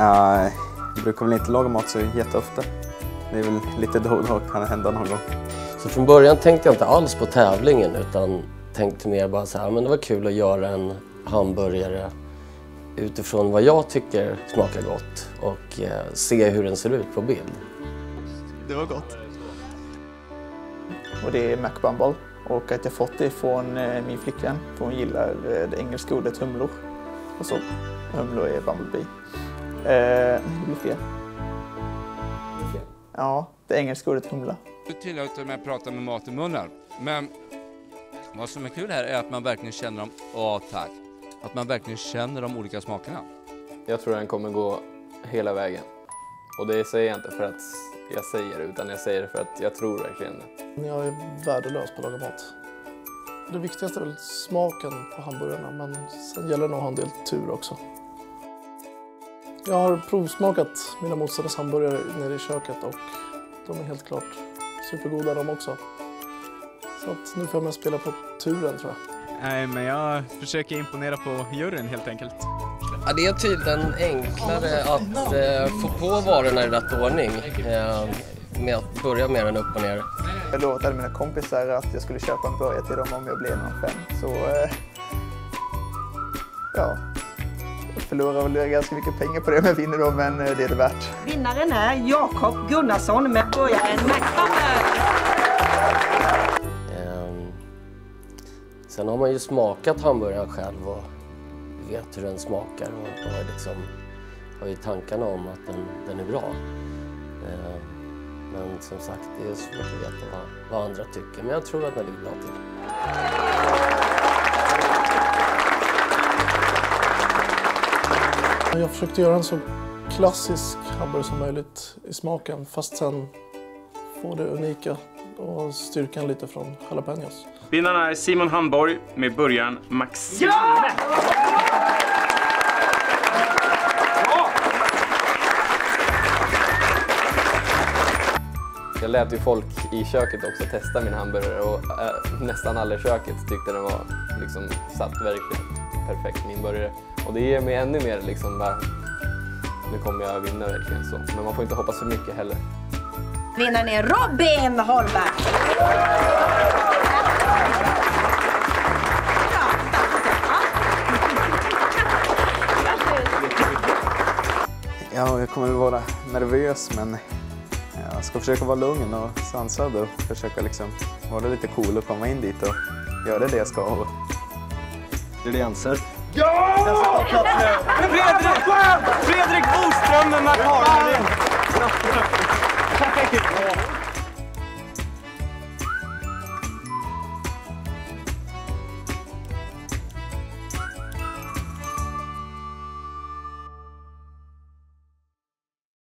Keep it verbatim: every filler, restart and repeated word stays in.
Uh, jag brukar väl inte laga mat så jätteofta. Det är väl lite då och då kan det hända någon gång. Så från början tänkte jag inte alls på tävlingen utan tänkte mer bara så här, men det var kul att göra en hamburgare utifrån vad jag tycker smakar gott och eh, se hur den ser ut på bild. Det var gott. Och det är McBumble och att jag fått det från eh, min flickvän för hon gillar eh, det engelska ordet humlor. Och så, humlor är Bumblebee. Eh, det blir fel. Ja, det engelska ordet humla. Det tillåter mig att prata med mat i munnen. Men vad som är kul här är att man verkligen känner dem. Åh, tack. Att man verkligen känner de olika smakerna. Jag tror den kommer gå hela vägen. Och det säger jag inte för att jag säger det, utan jag säger det för att jag tror verkligen det. Jag är värdelös på att laga mat. Det viktigaste är väl smaken på hamburgarna, men sen gäller det nog att ha en del tur också. Jag har provsmakat mina motståndares hamburgare nere i köket och de är helt klart supergoda de också. Så att nu får jag med spela på turen, tror jag. Nej, men jag försöker imponera på juryn helt enkelt. Ja, det är tydligen enklare att eh, få på varorna i rätt ordning eh, med att börja med den upp och ner. Jag lovade mina kompisar att jag skulle köpa en burgare till dem om jag blev någon fem. Så eh, ja, jag förlorar väl ganska mycket pengar på det om jag vinner då, men det är det värt. Vinnaren är Jakob Gunnarsson med burgaren McBumble. Eh, sen har man ju smakat hamburgaren själv och vet hur den smakar och, och liksom har ju tankarna om att den, den är bra. Eh, men som sagt, det är svårt att veta vad, vad andra tycker, men jag tror att den ligger bra till. Jag försökte göra en så klassisk hamburgare som möjligt i smaken, fast sen få det unika och styrkan lite från jalapenos. Vinnaren är Simon Hamborg med burgaren Max. Ja! Jag lät ju folk i köket också testa min hamburgare och äh, nästan alla i köket tyckte den var liksom satt verkligen perfekt, min burgare. Och det ger mig ännu mer liksom bara, nu kommer jag vinna verkligen så. Men man får inte hoppas för mycket heller. Vinnaren är Robin Holberg. Ja, jag kommer att vara nervös, men jag ska försöka vara lugn och sansad och försöka liksom vara lite cool och komma in dit och göra det jag ska. Och... Ingredienser. Ja! Fredrik! Fredrik Boström med McHarley!